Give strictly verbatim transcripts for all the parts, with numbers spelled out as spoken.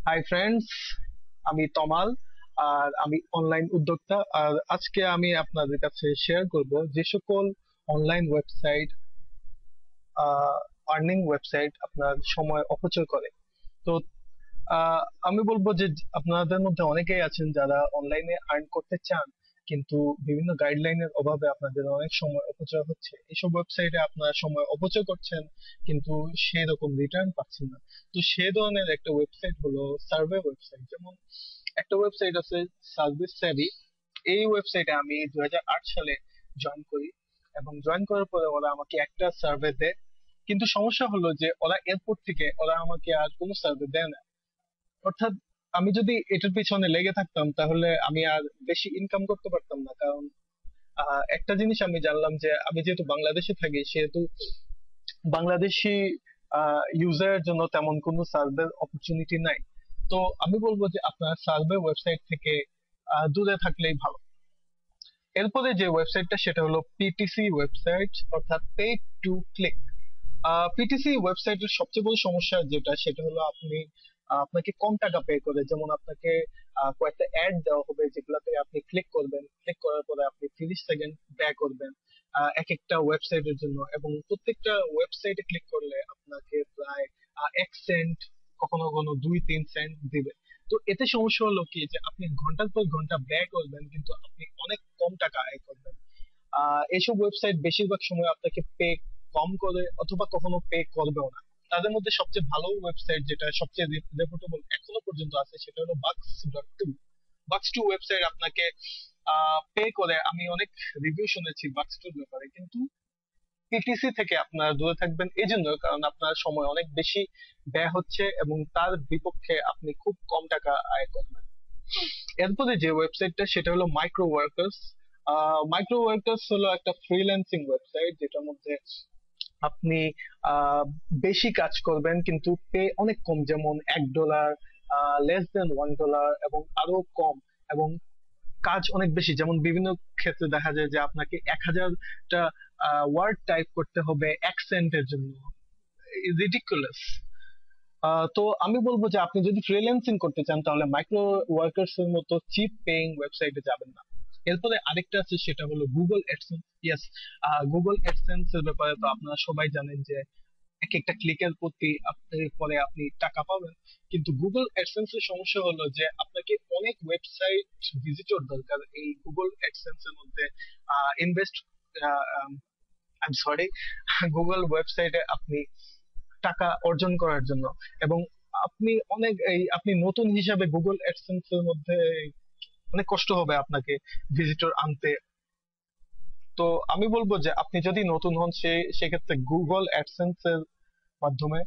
Hi friends, আমি তমাল আর আমি online উদ্যোক্তা। আর আজকে আমি আপনাদের কাছে শেয়ার করব যে সকল অনলাইন ওয়েবসাইট, আর্নিং ওয়েবসাইট আপনার সময় অপচয় করে। তো আহ, আমি বলবো যে আপনাদের মধ্যে অনেকেই আছেন যারা অনলাইনে আর্ন করতে চান, কিন্তু বিভিন্ন গাইডলাইনের অভাবে আপনাদের অনেক সময় অপচয় হচ্ছে। এইসব ওয়েবসাইটে আপনারা সময় অপচয় করছেন, কিন্তু সেই রকম রিটার্ন পাচ্ছেন না। তো সে ধরনের একটা ওয়েবসাইট হলো সার্ভে ওয়েবসাইট। যেমন একটা ওয়েবসাইট আছে সার্ভিস স্যাভি। এই ওয়েবসাইটে আমি দুই হাজার আট সালে জয়েন করি, এবং জয়েন করার পরে ওরা আমাকে একটা সার্ভে দেয়। কিন্তু সমস্যা হলো যে ওরা এরপর থেকে ওরা আমাকে আর কোনো সার্ভে দেয় না। অর্থাৎ আমি যদি এটার পিছনে লেগে থাকতাম তাহলে আমি আর বেশি ইনকাম করতে পারতাম না। কারণ আহ, একটা জিনিস আমি জানলাম যে আমি যেহেতু বাংলাদেশে থাকি, সেহেতু বাংলাদেশি ইউজারের জন্য তেমন কোনো সার্ভের অপরচুনিটি নাই। তো আমি বলবো যে আপনার সার্ভে ওয়েবসাইট থেকে আহ, দূরে থাকলেই ভালো। এরপরে যে ওয়েবসাইটটা সেটা হলো পিটিসি ওয়েবসাইট, অর্থাৎ পে টু ক্লিক। পিটিসি ওয়েবসাইটের সবচেয়ে বড় সমস্যা যেটা সেটা হলো আপনি আহ, আপনাকে কম টাকা পে করে, যেমন আপনাকে আহ, কয়েকটা অ্যাড দেওয়া হবে যেগুলাতে আপনি ক্লিক করবেন, ক্লিক করার পরে আপনি তিরিশ সেকেন্ড ব্যয় করবেন আহ, এক একটা ওয়েবসাইটের জন্য, এবং প্রত্যেকটা ওয়েবসাইটে ক্লিক করলে আপনাকে প্রায় আহ, এক সেন্ট, কখনো কখনো দুই তিন সেন্ট দিবে। তো এতে সমস্যা হলো কি যে আপনি ঘন্টার পর ঘন্টা ব্যয় করবেন, কিন্তু আপনি অনেক কম টাকা আয় করবেন। আহ এইসব ওয়েবসাইট বেশিরভাগ সময় আপনাকে পে কম করে, অথবা কখনো পে করবেও না। তাদের মধ্যে সবচেয়ে ভালো ওয়েবসাইট, যেটা সবচেয়ে রেপুটেবল এখনো পর্যন্ত আছে, সেটা হলো Bux dot to. Bux to website আপনাকে পে করে। আমি অনেক রিভিউ শুনেছি বাক্স টুর ব্যাপারে, কিন্তু পিটিসি থেকে আপনারা দূরে থাকবেন এই জন্য কারণ আপনার সময় অনেক বেশি ব্যয় হচ্ছে, এবং তার বিপক্ষে আপনি খুব কম টাকা আয় করবেন। এরপরে যে ওয়েবসাইটটা সেটা হলো মাইক্রো ওয়ার্কার্স। মাইক্রো ওয়ার্কার্স হলো একটা ফ্রিল্যান্সিং ওয়েবসাইট, যেটার মধ্যে আপনি আহ, বেশি কাজ করবেন কিন্তু পে অনেক কম, যেমন এক dollar, less than one dollar, এবং আরো কম, এবং কাজ অনেক বেশি। যেমন বিভিন্ন ক্ষেত্রে দেখা যায় যে আপনাকে এক হাজারটা ওয়ার্ড টাইপ করতে হবে এক সেন্টের জন্য। রিডিকুলাস। তো আমি বলবো যে আপনি যদি ফ্রিল্যান্সিং করতে চান তাহলে মাইক্রো ওয়ার্কার্স এর মতো চিপ পেইং ওয়েবসাইটে যাবেন না। এরপরে আরেকটা আছে সেটা হলো Google AdSense. Yes, Google AdSense এর ব্যাপারে তো আপনারা সবাই জানেন যে এক একটা ক্লিকের প্রতি আপনি পরে আপনি টাকা পাবেন। কিন্তু গুগল অ্যাডসেন্স এর সমস্যা হলো যে আপনাকে অনেক ওয়েবসাইট ভিজিটর দরকার এই গুগল অ্যাডসেন্স এর মধ্যে invest, I am sorry, Google ওয়েবসাইটে আপনি টাকা অর্জন করার জন্য। এবং আপনি অনেক এই আপনি নতুন হিসাবে গুগল অ্যাডসেন্স এর মধ্যে অনেক কষ্ট হবে আপনাকে ভিজিটর আনতে। তো আমি বলবো যে আপনি যদি নতুন হন সে সেক্ষেত্রে গুগল অ্যাডসেন্স এর মাধ্যমে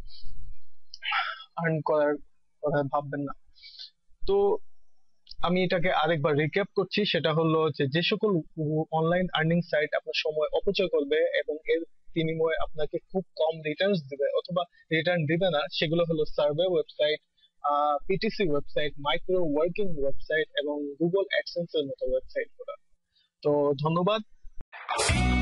আর্ন করার কথা ভাববেন না। তো আমি এটাকে আরেকবার রিক্যাপ করছি, সেটা হলো যে যে সকল অনলাইন আর্নিং সাইট আপনার সময় অপচয় করবে এবং এর বিনিময়ে আপনাকে খুব কম রিটার্নস দিবে অথবা রিটার্ন দিবে না, সেগুলো হলো survey website, PTC website, micro working website এবং গুগল অ্যাডসেন্স এর মতো ওয়েবসাইট গুলো। তো ধন্যবাদ।